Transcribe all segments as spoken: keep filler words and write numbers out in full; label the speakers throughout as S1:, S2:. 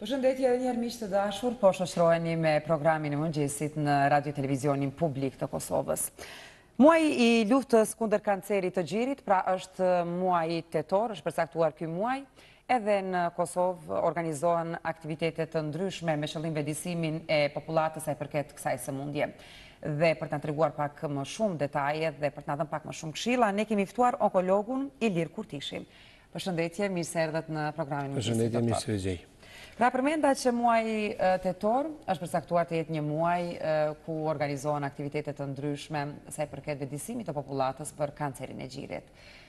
S1: Përshëndetje edhe njerë miq të dashur, po shoqëroheni me programin e mëngjesit në Radio Televizionin Publik të Kosovës. Muaji i luftës kundër kancerit të gjirit, pra është muaji tetor, është përcaktuar ky muaj, edhe në Kosovë organizohen aktivitetet të ndryshme me qëllim vendisimin e popullatës sa i përket kësaj sëmundje. Dhe për të na treguar pak më shumë detaje dhe për të na dhënë pak më shumë këshilla, ne kemi ftuar onkologun Ilir Kurtishi. Përshëndetje, mirë se erdhët në programin e mëngjesit.
S2: Përshëndetje, mirë se vëgjej.
S1: Pra përmenda që muaji tetor është përcaktuar të jetë një muaj ku organizohen aktivitetet të ndryshme sa i përket vendisimit të popullatës për kancerin e gjirit.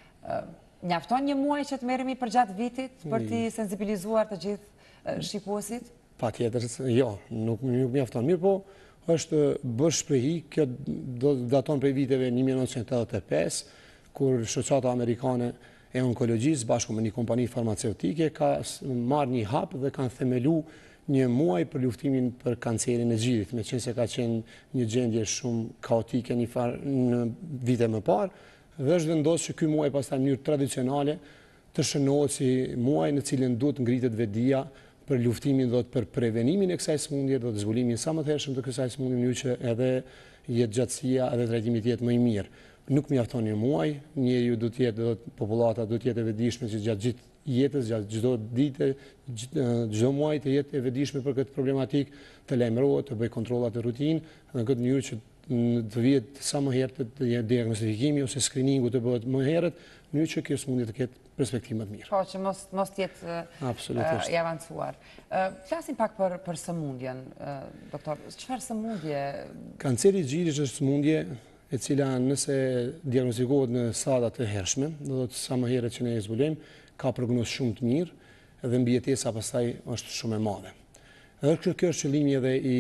S1: Mjafton një muaj që të merremi përgjatë vitit për t'i sensibilizuar të gjithë shqipësit?
S2: Patjetër, jo, nuk mjafton. Mirë po, është bërë shprehi, kjo do daton prej viteve një mijë e nëntëqind e tetëdhjetë e pesë, kur shoqata amerikane e onkologjisë bashku me një kompani farmaceutike ka marrë një hap dhe kanë themelu një muaj për luftimin për kancerin e gjirit, me qenë se ka qenë një gjendje shumë kaotike një farë në vite më parë, dhe është vendosur që ky muaj pastaj në mënyrë tradicionale të shënohet si muaj në cilin duhet ngritet vetdia për luftimin dhe për prevenimin e kësaj sëmundje dhe të zbulimin sa më të hershëm të kësaj sëmundje, në mënyrë që edhe jetë gjatësia edhe trajtimi të jetë më i mirë. Nuk mjafton një muaj, njeriu duhet të jetë, popullata duhet të jetë e vetëdijshme që gjatë gjithë jetës, gjatë çdo dite, çdo muaj të jetë e vetëdijshme për këtë problematik, të lajmërohet, të bëj kontrolla të rutinë, në këtë mënyrë që të vihet sa më herët të jetë diagnostifikimi ose screeningu të bëhet më herët, në mënyrë që kjo sëmundje të ketë perspektivë më të mirë.
S1: Po, që mos mos të jetë i avancuar. Flasim pak për për sëmundjen, doktor. Çfarë sëmundje?
S2: Kanceri i gjirit është sëmundje e cila nëse diagnostikohet në stadat të hershme, do të sa më herët që ne e zbulojmë, ka prognozë shumë të mirë dhe mbijetesa pastaj është shumë e madhe. Edhe kjo është qëllimi edhe i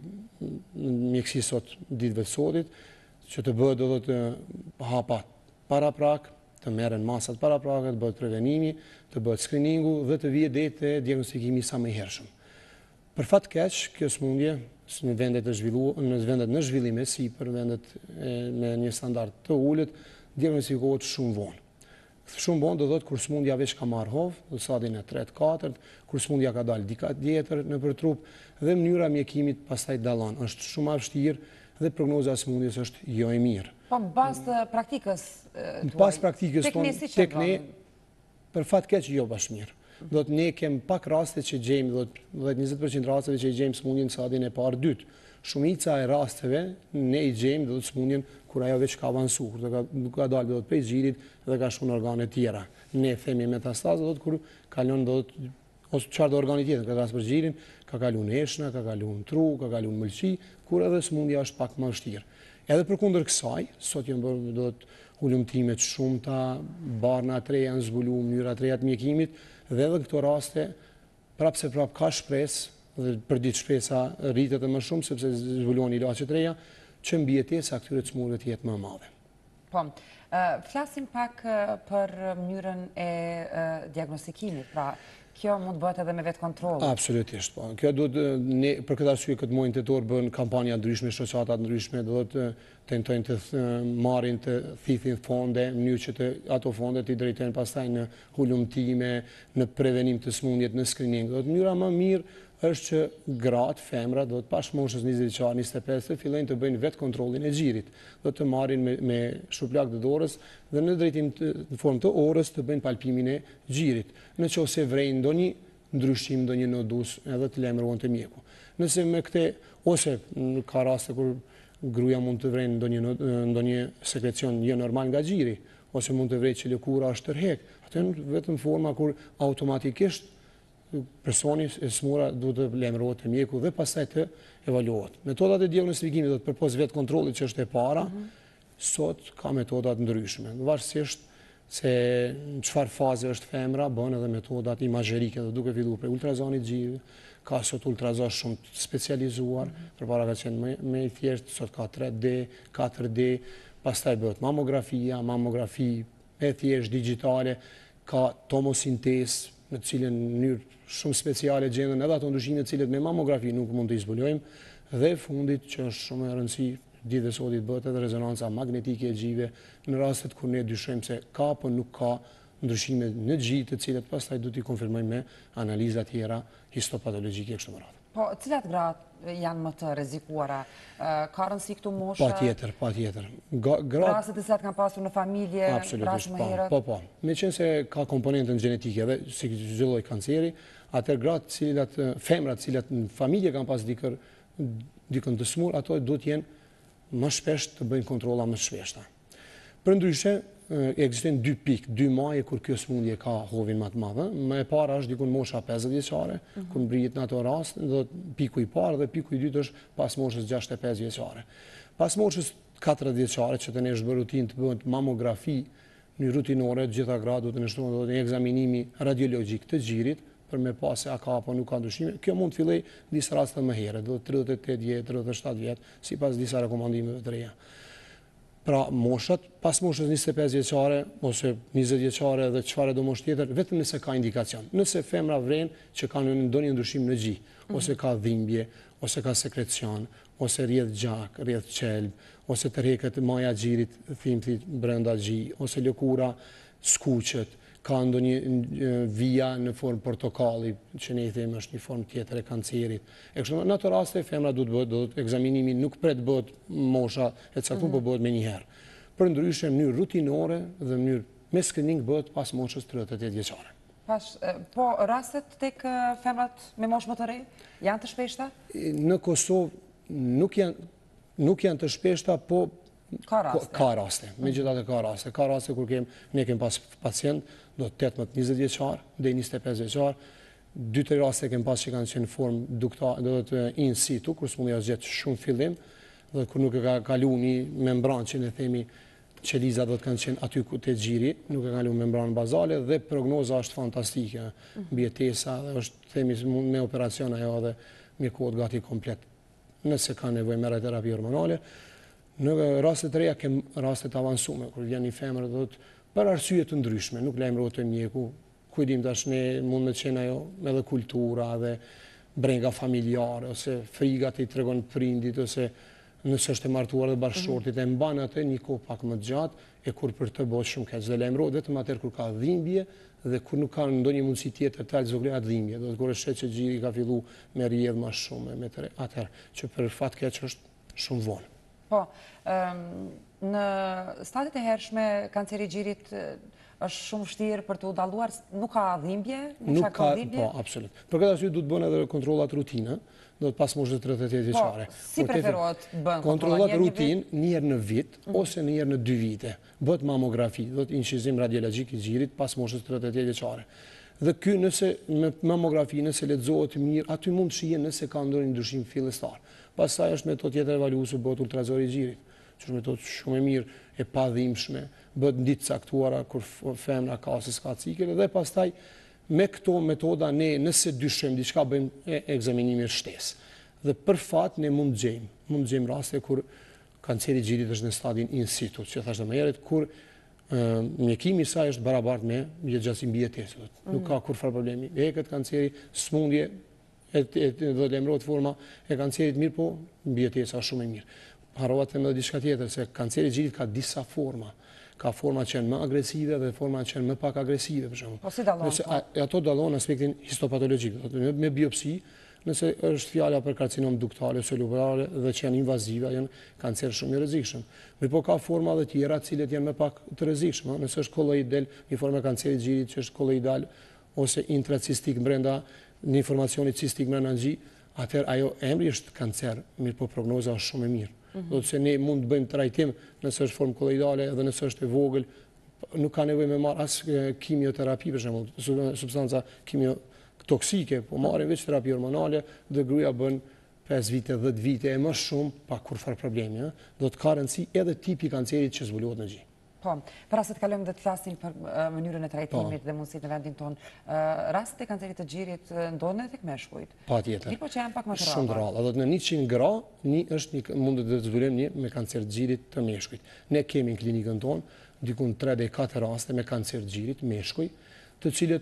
S2: mjekësisë sot ditëve të sotit, që të bëhet do të hapa paraprak, të merren masat paraprak, të bëhet prevenimi, të bëhet screeningu dhe të vihet deri te diagnostikimi sa më i hershëm. Për fat keq, kjo sëmundje në vendet, në vendet në zhvillim e sipër, vendet me një standard të ulët, diagnostikohet shumë vonë. Shumë vonë do thotë kur sëmundja veç ka marrë hovë, në stadin e tretë katërt, kur sëmundja ka dalë dika tjetër nëpër trup dhe mënyra mjekimit pastaj dallon. Është shumë e vështirë dhe prognoza e sëmundjes është jo e mirë.
S1: Po mbas të praktikës tuaj.
S2: Mbas praktikës tonë, tek ne për fat keq jo bash mirë. Do të ne kem pak raste që gjejmë, do të dizet njëzet përqind rasteve që i gjejmë sëmundjen në stadin e parë dytë. Shumica e rasteve ne i gjejmë do të sëmundjen kur ajo veç ka avancuar, kur ka ka dalë do të prej gjirit dhe ka shkuar në organe tjera. Ne themi metastazë do të kur kalon do të ose çfarë do organi tjetër, ka rast për gjirin, ka kaluar në heshna, ka kaluar në tru, ka kaluar në mëlçi, kur edhe sëmundja është pak më e vështirë. Edhe përkundër kësaj, sot janë bërë do të ulëmtime të shumta, barna të reja janë zbuluar, mënyra të reja të mjekimit, dhe edhe këto raste, prapë se prapë ka shpresë, dhe për ditë shpresa rritet e më shumë, sepse zbulohen ilaçe të reja, që mbijetesa këtyre sëmundjeve të jetë më e madhe.
S1: Po, flasim pak për mënyrën e diagnostikimit, pra kjo mund bëhet edhe me vetë kontroll.
S2: Absolutisht, po. Kjo duhet ne për këtë arsye këtë muaj tetor bën kampanja ndryshme, shoqata ndryshme, do të tentojnë të marrin të thithin fonde, në mënyrë që të ato fonde të drejtojnë pastaj në hulumtime, në prevenim të sëmundjet, në screening. Do të mënyra më mirë është që gratë, femra, do të pash moshës njëzet vjeçare, njëzet e pesë të fillojnë të bëjnë vetë kontrollin e gjirit. Do të marrin me, me shuplak të dorës dhe në drejtim të, në formë të orës të bëjnë palpimin e gjirit. Në që ose vrejnë ndonjë ndryshim, ndonjë nodus edhe të lajmërohen te mjeku. Nëse me këte, ose ka raste kur gruaja mund të vrejnë ndonjë, ndonjë sekrecion jo normal nga gjiri, ose mund të vrejë që lëkura është tërhek. Atë vetëm forma kur automatikisht personi e smura duhet të lajmërohet te mjeku dhe pastaj të evaluohet. Metodat e diagnostikimit do të përpos vetë kontrollit që është e para, mm -hmm. sot ka metodat ndryshme. Varësisht se në çfarë faze është femra, bën edhe metodat imazherike, dhe duke filluar prej ultrazonit gjirit, ka sot ultrazon shumë të specializuar, mm -hmm. përpara ka qenë më, më i thjeshtë, sot ka tre D, katër D, pastaj bëhet mamografia, mamografi e thjeshtë digjitale, ka tomosintezë, në cilën në mënyrë shumë speciale gjenden edhe ato ndryshime të cilët me mamografi nuk mund të zbulojmë, dhe fundit që është shumë e rëndësishme ditëve sotit bëhet edhe rezonanca magnetike e gjive në rastet kur ne dyshojmë se ka apo nuk ka ndryshime në gji, të cilat pastaj du t'i konfirmojmë me analiza tjera histopatologjike kështu me radhë.
S1: Po, cilat gratë janë më të rrezikuara? Ka rëndësi këtu mosha?
S2: Pa tjetër, pa tjetër.
S1: Raste të cilat kanë pasur në familje, raste më herët?
S2: Po, po. Me qenë se ka komponentën gjenetike dhe si çdo lloj kanceri, atër gratë cilat, femrat cilat në familje kanë pas dikër, dikën të smur, ato duhet jenë më shpesh të bëjnë kontrolla më shpeshta. Për ndryshe, ekzistojnë dy pikë, dy maje kur kjo smundje ka hovin më të madh. Më e para është dikun mosha pesëdhjetë vjeçare, kur mbrihet në ato rast, do piku i parë dhe piku i dytë është pas moshës gjashtëdhjetë e pesë vjeçare. Pas moshës katërdhjetë vjeçare që të ne është bërë rutinë të bëhet mamografi në rutinore, të gjitha gratë duhet të nështrohen një ekzaminimi radiologjik të gjirit për me pa se a ka apo nuk ka ndryshime. Kjo mund të filloj disa raste më herët, do tridhjetë e tetë vjet, tridhjetë e shtatë vjet, sipas disa rekomandimeve të reja. Pra moshat, pas moshës njëzet e pesë vjeçare ose njëzet vjeçare dhe çfarë do moshë tjetër, vetëm nëse ka indikacion. Nëse femra vren që kanë ndonjë ndryshim në gjih, ose ka dhimbje, ose ka sekrecion, ose rrjedh gjak, rrjedh qelb, ose tërheqet maja e xhirit, thimbti brenda gjih, ose lëkura skuqet, ka ndonjë vija në formë portokalli, që ne i themi është një formë tjetër e kancerit. E kështu në ato raste femra duhet bëhet, do të ekzaminimi nuk pret bëhet mosha e caktuar, por bëhet më një herë. Për ndryshe në mënyrë rutinore dhe në mënyrë me screening bëhet pas moshës tridhjetë e tetë vjeçare.
S1: Pas, po rastet tek femrat me moshë më të re janë të shpeshta?
S2: Në Kosovë nuk janë nuk janë të shpeshta, po
S1: ka raste.
S2: Ka raste, megjithatë ka raste. Ka raste kur kem ne kem pas pacient do tetëmbëdhjetë njëzet vjeçar deri njëzet e pesë vjeçar. Dy tre raste kem pas që kanë qenë në formë duktare, do të in situ, kur smundja është gjetë shumë fillim, dhe kur nuk e ka kaluar një membranë që ne themi qeliza do të kanë qenë aty ku te xhiri, nuk e kaluar membranën bazale dhe prognoza është fantastike. Mbijetesa dhe është themi me operacion ajo dhe mjekot gati komplet. Nëse ka nevojë me terapi hormonale, në raste të reja kem raste të avancuara kur vjen një femër do të për arsye të ndryshme, nuk lajmërohet te mjeku. Ku dim tash ne mund të qenë ajo edhe kultura dhe brenga familjare ose friga të i tregon prindit ose nëse është e martuar dhe bashkëshortit e mban atë një kohë pak më të gjatë e kur për të bëhet shumë keq. Dhe lajmërohet vetëm atëherë kur ka dhimbje dhe kur nuk ka ndonjë mundësi tjetër të alzoglehat dhimbje. Do të kur është që gjiri ka filluar me rrjedh më shumë me të atëherë që për fat keq është shumë vonë.
S1: Po, në stadiet e hershme kanceri i gjirit është shumë vështirë për të u dalluar, nuk ka dhimbje,
S2: nuk ka dhimbje? Po, absolut. Për këtë arsye duhet bën edhe kontrollat rutinë, do të pas moshës tridhjetë e tetë vjeçare.
S1: Po, si preferohet bën
S2: kontrollat rutinë një herë në vit ose një herë në dy vite. Bëhet mamografi, do të incizim radiologjik i gjirit pas moshës tridhjetë e tetë vjeçare. Dhe ky nëse me mamografi nëse lexohet mirë, aty mund të shihen nëse ka ndonjë ndryshim fillestar. Pastaj është metodë tjetër evaluese bëhet ultrazori i gjirit, që është metodë shumë e mirë e padhimbshme, bëhet në ditë caktuara kur femra ka ose s'ka cikël dhe pastaj me këto metoda ne nëse dyshojmë diçka bëjmë ekzaminimin shtesë. Dhe për fat ne mund gjejmë, mund gjejmë raste kur kanceri i gjirit është në stadin in situ, që thashë më herët kur mjekimi i saj është barabartë me jetëgjatësinë mbijetesës. Nuk ka kurfar problemi. Heqet kanceri, smundje do lajmërohet forma e kancerit mirë, po mbijetesa është shumë e mirë. Harrova të them edhe diçka tjetër, se kanceri i gjirit ka disa forma. Ka forma që janë më agresive dhe forma që janë më pak agresive, për shembull.
S1: Po si dallon?
S2: Ato dallon aspektin histopatologjik, me biopsi, nëse është fjala për karcinom duktale ose lobulare dhe që janë invazive, janë kancer shumë i rrezikshëm. Mirë, po ka forma dhe tjera të cilet janë më pak të rrezikshme, nëse është kolloidal, një formë e kancerit të gjirit që është kolloidal ose intracistik brenda një informacioni cistik brenda në gjih, atëherë ajo emri është kancer, mirë po prognoza është shumë e mirë. Do të se ne mund të bëjmë trajtim nëse është formë kolloidale dhe nëse është e vogël, nuk ka nevojë me marr as kimioterapi për shembull, substanca kimio toksike, po marrin veç terapi hormonale dhe gruaja bën pesë vite, dhjetë vite e më shumë pa kurfar problemi, do të ka rëndësi edhe tipi kancerit që zbulohet në gjih.
S1: Po, para se të kalojmë dhe të flasim për mënyrën e trajtimit dhe mundësitë në vendin tonë, rastet e kancerit të gjirit ndonë edhe tek meshkujt.
S2: Patjetër.
S1: Mirë, po që janë pak më të rralla.
S2: Shumë të rralla. Do të në njëqind gra, një është një mund të zbulojmë një me kancer të gjirit të meshkujt. Ne kemi në klinikën tonë dikun tre deri katër raste me kancer të gjirit meshkuj, të cilët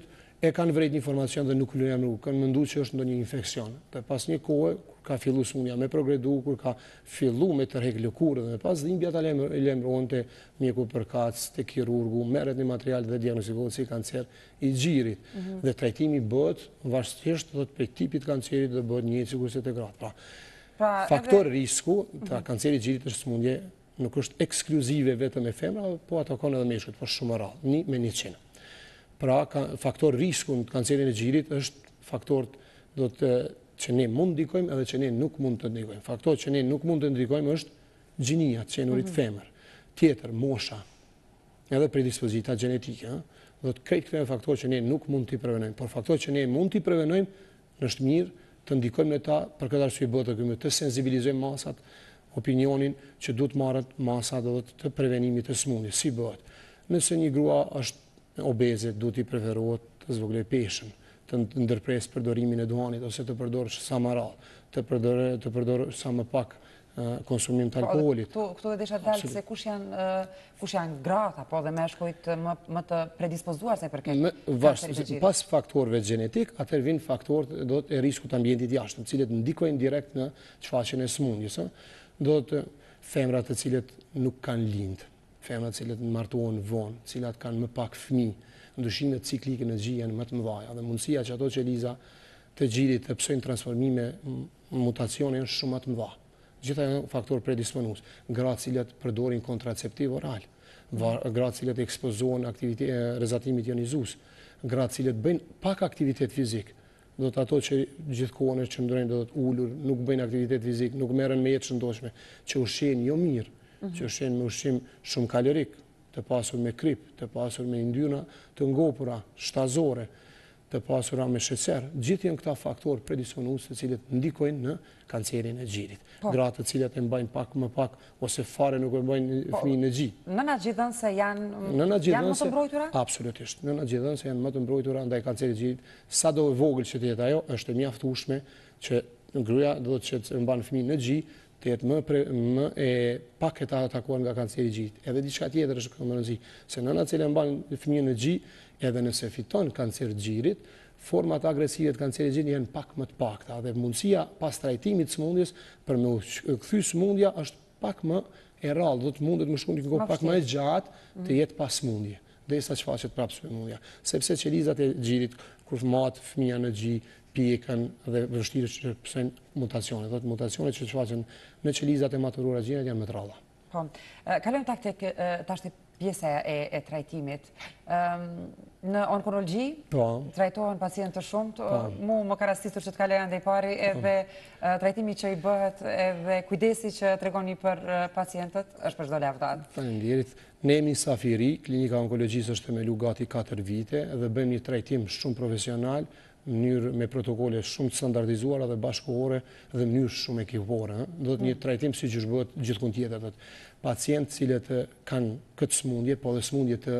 S2: e kanë vërejt një informacion dhe nuk lëjemru, kanë mëndu që është ndonjë infekcion. Dhe pas një kohë, kur ka fillu sëmundja me progredu, kur ka fillu me tërhek lëkurë, dhe pas dhimbja ta lemrohen të mjeku përkac, të kirurgu, merret një material dhe diagnostikohet si kancer i gjirit. Dhe trajtimi bëhet vazhdimisht do të prej tipit kancerit dhe bëhet njëjtë sikur se te gratë. Pra, faktor risku të kancerit gjirit është sëmundje nuk është ekskluzive vetëm e femra, po atakon edhe meshkujt, po shumë rrallë, një me njëqind. Pra, faktor risku në kancerin e gjirit është faktor do të, që ne mund ndikojmë edhe që ne nuk mund të ndikojmë. Faktor që ne nuk mund të ndikojmë është gjinia, qenurit femër. Tjetër, mosha, edhe predispozita genetike. Do të krejt këto faktor që ne nuk mund t'i prevenojmë. Por faktor që ne mund t'i prevenojmë, është mirë të ndikojmë në ta, për këtë arsye bëhet të të sensibilizojmë masat, opinionin që duhet marrët masat dhe të prevenimit të sëmundjes. Si bëhet? Nëse një grua është obeze, duhet i preferohet të zvogëloj peshën, të ndërpres përdorimin e duhanit ose të përdorë sa më rrallë, të përdorë të përdorë sa më pak konsumim të alkoolit.
S1: Këtu e desha dalë se kush janë kush janë gratë apo dhe meshkujt më më të predispozuar se përket kancerit të gjirit.
S2: Pas faktorëve gjenetik, atëherë vijnë faktorët do të rrezikut të ambientit jashtëm, të cilët ndikojnë direkt në shfaqjen e sëmundjes, do të femrat të cilët nuk kanë lindë, femrat të cilët martohen vonë, të cilat kanë më pak fëmijë, ndryshimet ciklike në gjie janë më të mëdha dhe mundësia që ato qeliza të gjirit të psojnë transformime, mutacione janë shumë më të mëdha. Gjitha janë faktor predisponues. Gratë të cilat përdorin kontraceptiv oral, gratë të cilat ekspozohen rrezatimit ionizues, gratë të cilat bëjnë pak aktivitet fizik, do të ato që gjithkohën e qëndrojnë do të ulur, nuk bëjnë aktivitet fizik, nuk merren me jetë shëndetshme, që ushqejnë jo mirë, që ushqejnë me ushqim shumë kalorik, të pasur me krip, të pasur me yndyrna të ngopura, shtazore, të pasura me sheqer. Gjithë janë këta faktorë predisponues të cilët ndikojnë në kancerin e gjirit. Gratë të cilat e mbajnë pak më pak ose fare nuk e mbajnë fëmijën në gjë.
S1: Nënat gjithënse janë janë më të mbrojtura?
S2: Absolutisht. Nënat gjithënse janë më të mbrojtura ndaj kancerit të gjirit. Sado e vogël që të jetë ajo, është e mjaftueshme që gruaja do të që të mban fëmijën në gjë, të jetë më, pre, më e pak e ta atakuar nga kanceri i gjirit. Edhe diçka tjetër është këto më rëndësi, se nëna që mban fëmijën në gjë, edhe nëse fiton kancer të gjirit, format agresive të kancerit të gjirit janë pak më të pakta dhe mundësia pas trajtimit të sëmundjes për me kthy sëmundja është pak më e rrallë, do të mundet më shkon të kohë pak më e gjatë të jetë pas sëmundje, derisa të shfaqet prapë sëmundja. Sepse qelizat e gjirit kur fëmat fëmija në gjë pjekën dhe vështirë që pësojnë mutacione. Dhe mutacione që shfaqen në qelizat e maturuara gjinat janë më të rralla.
S1: Po, kalojmë tak tek tash pjesa e, e trajtimit. Um, në onkologji trajtohen pacientë të shumtë, mu më ka rastisur që të kaloj andaj pari edhe uh, trajtimi që i bëhet edhe kujdesi që tregoni për uh, pacientët është për çdo lavdat.
S2: Faleminderit. Ne Mysafiri, klinika onkologjisë është themelu gati katër vite dhe bëjmë një trajtim shumë profesional, në mënyrë me protokole shumë të standardizuara dhe bashkëkohore dhe mënyrë shumë ekipore. Do të një trajtim si që bëhet gjithkund tjetër. Pacientë cilët kanë këtë sëmundje, po dhe sëmundje të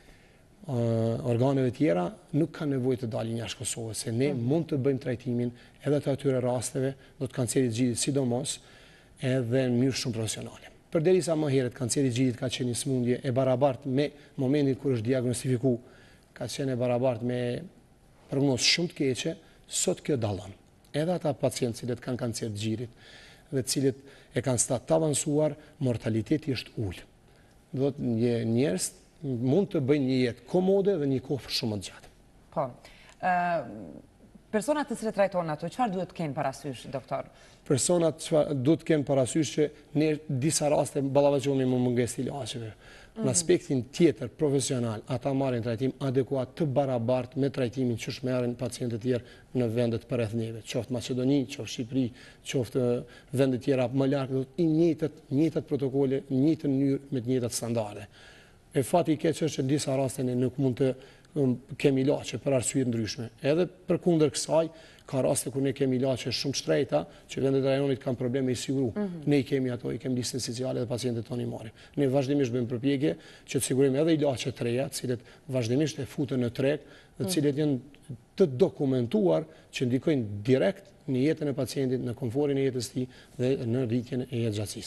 S2: uh, organeve tjera, nuk kanë nevojë të dalin jashtë Kosovës, se ne mund të bëjmë trajtimin edhe të atyre rasteve, do të kancerit gjirit sidomos, edhe në mënyrë shumë profesionale. Përderisa më herët kanceri gjirit ka qenë një sëmundje e barabartë me momentin kur është diagnostifiku, ka qenë e barabartë me prognozë shumë të keqe, sot kjo dallon. Edhe ata pacientë cilët kanë kancer të gjirit dhe cilët e kanë stad të avancuar, mortaliteti është ulë. Do të njerëz mund të bëjnë një jetë komode dhe një kohë shumë të gjatë.
S1: Po. Uh, personat të cilët trajtohen ato, çfarë duhet të kenë parasysh, doktor?
S2: Personat duhet të kenë parasysh që në disa raste ballavaçohemi me mungesë të ilaçeve. Në aspektin tjetër, profesional, ata marrin trajtim adekuat të barabartë me trajtimin që shmerrin pacientët tjerë në vendet përreth neve, qoftë Maqedoni, qoftë Shqipëri, qoftë vendet tjera më larg, i njëjtët, njëjtat protokole, në njëjtën mënyrë me të njëjtat standarde. E fati i keq është që në disa raste ne nuk mund të um, kemi ilaçe për arsye të ndryshme. Edhe përkundër kësaj, ka raste kur ne kemi ilaçe shumë shtrejta, që vendet e rajonit kanë probleme i siguru. Mm -hmm. Ne i kemi ato, i kemi listën speciale dhe pacientët tonë i marrim. Ne vazhdimisht bëjmë përpjekje që të sigurojmë edhe ilaçe të reja, të cilët vazhdimisht e futën në treg, dhe të cilët janë të dokumentuar që ndikojnë direkt në jetën e pacientit, në komforin e jetës tij dhe në rritjen e jetëgjatësisë.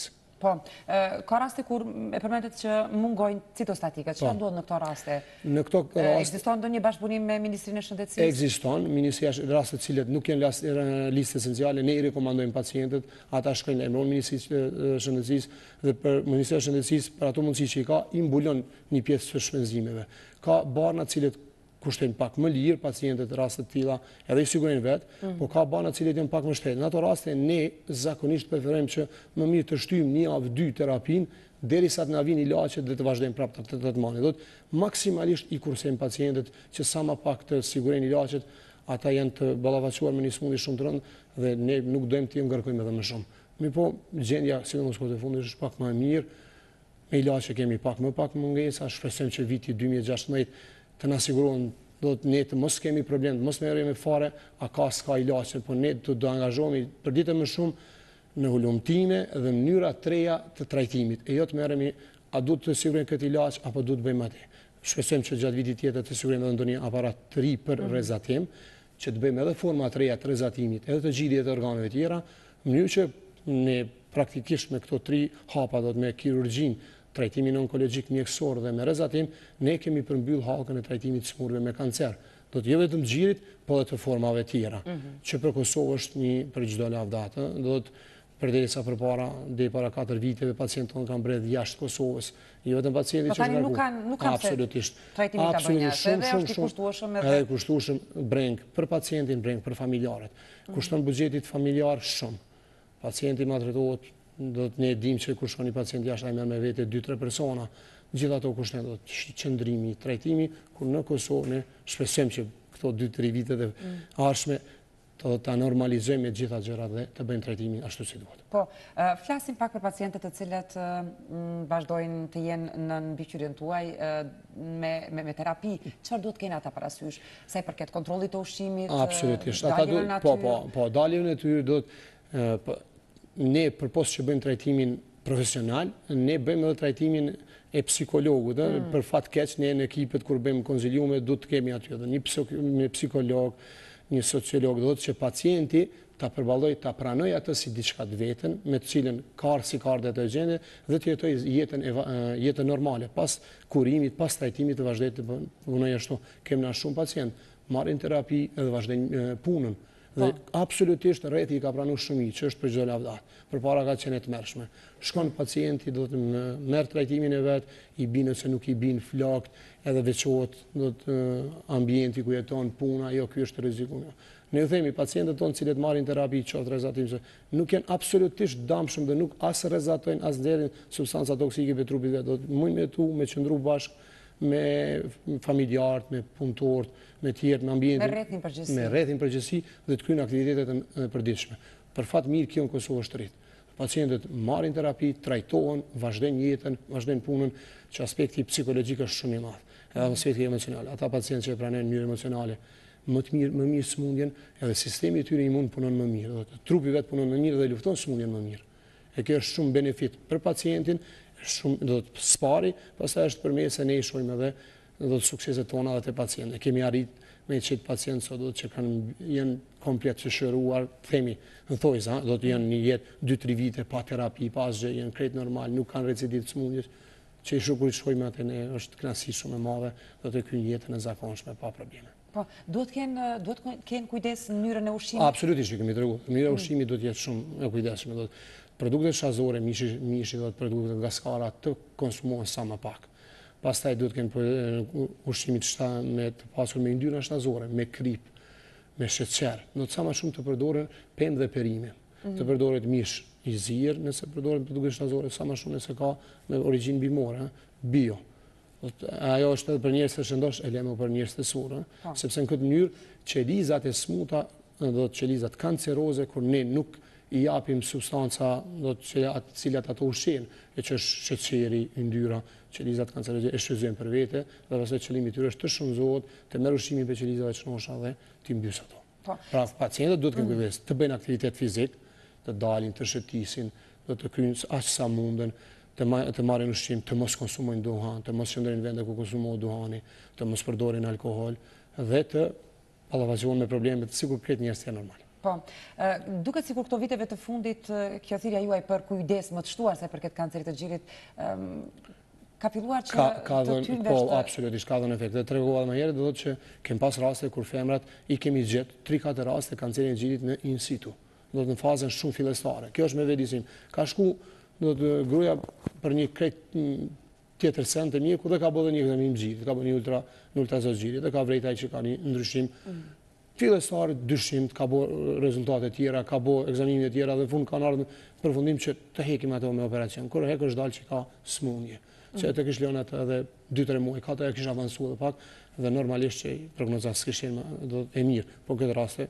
S1: Po, ka raste kur e përmendet që mungojnë citostatikat, që ndodhë në këto raste?
S2: Në këto raste...
S1: Ekziston do një bashkëpunim me Ministrinë e Shëndetësisë?
S2: Ekziston, Ministria e raste cilët nuk jenë listë esenciale, ne i rekomandojmë pacientët, ata shkojnë emron Ministrisë e Shëndetësisë dhe për Ministria e Shëndetësisë, për ato mundësi që i ka, i mbulon një pjesë të shpenzimeve. Ka barna cilët kushtojnë pak më lirë pacientët rastet tilla, edhe i sigurojnë vetë, po ka bana cilët janë pak më shtetë. Në ato raste, ne zakonisht preferojmë që më mirë të shtyjmë një avë dy terapinë, derisa të na vinë ilaçet dhe të vazhdojmë prapë të trajtimin. Do të maksimalisht i kursejmë pacientët që sa më pak të sigurojnë ilaçet, ata janë të ballavaçuar me një sëmundje shumë të rëndë dhe ne nuk dojmë të ngarkojmë edhe më shumë. Mirpo gjendja, sidomos kohët e fundit, është pak më e mirë. Me ilaçe kemi pak më pak mungesa, shpresojmë që viti dy mijë e gjashtëdhjetë të na sigurohen do të ne të mos kemi problem, të mos merremi fare, a ka s'ka ilaçe, po ne do të angazhohemi për ditë më shumë në hulumtime dhe mënyra të reja të trajtimit. E jo të merremi a duhet të sigurojmë këtë ilaç apo duhet të bëjmë atë. Shpresojmë që gjatë vitit tjetër të sigurojmë edhe ndonjë aparat të ri për rrezatim, që të bëjmë edhe forma të reja të rrezatimit, edhe të gjidhjes të organeve të tjera, në mënyrë që ne praktikisht me këto tri hapa, do të me kirurgjinë, trajtimin onkologjik mjekësor dhe me rrezatim, ne kemi përmbyll hakën e trajtimit të smurëve me kancer. Do të jo vetëm xhirit, po edhe të formave tjera, që për Kosovë është një për çdo lavdatë, do të përderisa përpara deri para katër viteve pacientët tonë kanë mbledh jashtë Kosovës. Jo vetëm pacientë që
S1: nuk kanë nuk kanë
S2: absolutisht.
S1: Trajtimi ka bënë jashtë, edhe është i kushtueshëm edhe
S2: i kushtueshëm breng për pacientin, breng për familjarët. Kushton buxhetit familjar shumë. Pacienti maltretohet, do të ne dim që kur shkon një pacient jashtë ai merr me vete dy tre persona, gjithë ato kushtojnë do të qëndrimi, trajtimi, kur në Kosovë ne shpresojmë që këto dy tre vitet e ardhshme të ta normalizojmë me gjitha gjërat dhe të bëjmë trajtimin ashtu si duhet.
S1: Po, flasim pak për pacientët të cilët vazhdojnë të jenë në mbikëqyrjen tuaj me me terapi. Çfarë duhet keni ata parasysh? Sa i përket kontrollit të ushqimit,
S2: absolutisht. Ata duhet po po po daljen e tyre do të ne përpos që bëjmë trajtimin profesional, ne bëjmë edhe trajtimin e psikologut. Për fat keq, ne në ekipet kur bëjmë konziliume, du të kemi aty edhe një psikolog, një sociolog, do të që pacienti ta përballoj, ta pranoj atë si diçka të vetën, me të cilën ka si ka ardhur të gjendje dhe të jetoj jetën jetën normale. Pas kurimit, pas trajtimit të vazhdoj të punoj ashtu. Kemë na shumë pacient, marrin terapi edhe vazhdojnë punën. Dhe absolutisht rreti i ka pranuar shumë që është për çdo lavdat. Përpara ka qenë të mërshme. Shkon pacienti, do të merr trajtimin e vet, i bin ose nuk i bin flakt, edhe veçohet do të ambienti ku jeton, puna, jo ky është rreziku. Ne u themi pacientët tonë cilët marrin terapi qoftë rrezatim se nuk janë absolutisht dëmshëm dhe nuk as rrezatojnë as nxjerrin substanca toksike për trupin vet. Do të mund me tu me qëndru bashkë me familjarët, me punëtorët, me tjerë, me ambientin,
S1: me rrethin përgjithësi,
S2: me rrethin përgjithësi dhe të kryejnë aktivitetet e përditshme. Për fat mirë kjo në Kosovë është rrit. Pacientët marrin terapi, trajtohen, vazhdojnë jetën, vazhdojnë punën, që aspekti psikologjik është shumë i madh. Edhe aspekti emocional. Ata pacientë që e pranojnë në mënyrë emocionale, më të mirë, më mirë smundjen, edhe sistemi i tyre imun punon më mirë, do të trupi vet punon më mirë dhe lufton smundjen më mirë. E kjo është shumë benefit për pacientin, shumë do të spari, pastaj është përmes se ne i shohim edhe do të sukseset tona dhe të pacientë. Kemi arrit me çet pacientë sot do të që kanë janë komplet të shëruar, themi, në thojza, do të janë një jetë dy tre vite pa terapi, pa asgjë, janë krejt normal, nuk kanë recidiv të smundjes, që i shokurit shojmë atë ne është kënaqësi shumë e madhe, do të kryejnë jetën e zakonshme pa probleme.
S1: Po, duhet kenë duhet kenë kujdes në mënyrën e ushqimit.
S2: Absolutisht, kemi treguar. Mënyra e ushqimit duhet të jetë shumë e kujdesshme, do të produktet shazore, mishi, mishi do të produktet nga skara të konsumohen sa më pak. Pastaj duhet kenë ushqimit me të pasur me yndyrna shazore, me krip, me sheqer. Do të sa më shumë të përdoren pemë dhe perime. Të përdoret mish i zirë, nëse përdoren produkte shazore, sa më shumë nëse ka me origjinë bimore, bio. Ajo është edhe për njerëz të shëndosh, e lemo për njerëz të surë, sepse në këtë mënyrë qelizat e smuta, do të qelizat kanceroze, kur ne nuk i japim substanca do të cilat ato ushqejnë, e që është sheqeri, yndyra, qelizat kanceroze e shfrytëzojnë për vete, dhe pastaj qëllimi i tyre është të shumëzohet, të merr ushqimin për qelizave të çnosha dhe të mbys ato. Pra pacientët duhet të kenë kujdes, të bëjnë aktivitet fizik, të dalin, të shëtisin, do të kryejnë aq sa munden, të marrin ushqim, të mos konsumojnë duhan, të mos qëndrojnë në vende ku konsumohet duhani, të mos përdorin alkool dhe të ballavaçohen me probleme të sikur këtë njerëz janë normal.
S1: Po, duket sikur këto viteve të fundit, kjo thirrja juaj për kujdes më të shtuar se për këtë kancerit të gjirit, ka filluar që të tynë
S2: Po, absolutisht, ka dhënë efekt. Dhe të regova dhe më herë, do të që kem pas raste kur femrat i kemi gjetë tri katër raste kancerin e gjirit në in situ. Do të në fazën shumë fillestare. Kjo është me vedisim. Ka shku, do të gruaja për një krejt tjetër sen të mjeku dhe ka bërë një egzaminim gjirit, ka bërë një ultra, në ultrazot gjirit dhe ka vrejtaj që ka një ndryshim fillestar, dyshim, ka bërë rezultate tjera, ka bërë egzamime tjera dhe fund kanë ardhur në përfundim që të hekim ato me operacion. Kur hek është dalë që ka smundje. Që e të kishë lënë atë edhe dy tre muaj, ka të e kishë avansu edhe pak, dhe normalisht që i prognozat s'kishin e mirë, po këtë raste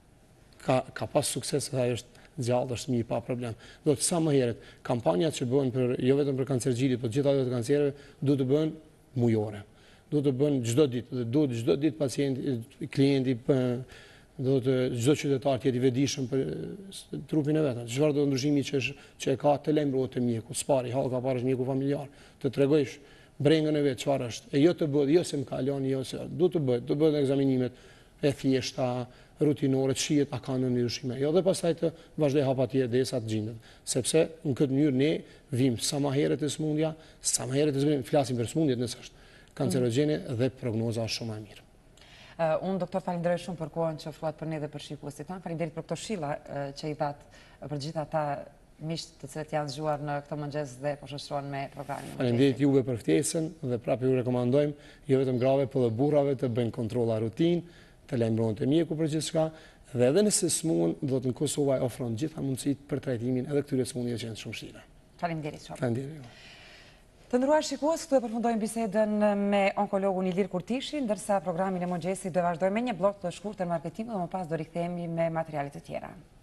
S2: ka pas sukses dhe është gjallë, është mirë pa problem. Do të sa më heret, kampanjat që bëhen për, jo vetëm për kancer gjirit, po të gjitha dhe të kancereve, du të bëhen mujore. Du të bëhen gjdo ditë, dhe du të gjdo ditë pacienti, klienti, do të gjdo qytetar tjeti vedishëm për trupin e vetën. Çfarë do ndryshimi që, që e ka të lembruat të mjeku, spari, halka parë është mjeku familjar, të tregojsh brengën e vetë çfarë është, e jo të bëhet, jo se më kalon, jo se, du të bëhet, të bëhet ekzaminimet e thjeshta, rutinore, të shihet a kanë në ndryshime. Jo dhe pastaj të vazhdoj hapa tjerë derisa të gjendet. Sepse në këtë mënyrë ne vim sa më herët e smundja, sa më herët e smundja, flasim për smundjet nëse është kancerogjene dhe prognoza është shumë e mirë.
S1: Unë, doktor, falenderoj shumë për kohën që ofruat për ne dhe për shikuesit tanë. Falenderit për këto këshilla që i thatë për gjithë ata miqt të cilët janë zgjuar në këtë mëngjes dhe po shoqërohen me programin.
S2: Falenderit juve për ftesën dhe prapë ju rekomandojmë jo vetëm grave, por edhe burrave të bëjnë kontrolla rutinë, të lajmërohen te mjeku për gjithçka dhe edhe nëse smunden, do të në Kosova ofron gjitha mundësitë për trajtimin edhe këtyre smundjeve që janë shumë vështira.
S1: Faleminderit shumë.
S2: Faleminderit.
S1: Të nderuar shikues, këtu e përfundojmë bisedën me onkologun Ilir Kurtishi, ndërsa programin e mëngjesit do vazhdojmë me një blok të shkurtër marketingu dhe më pas do rikthehemi me materiale të tjera.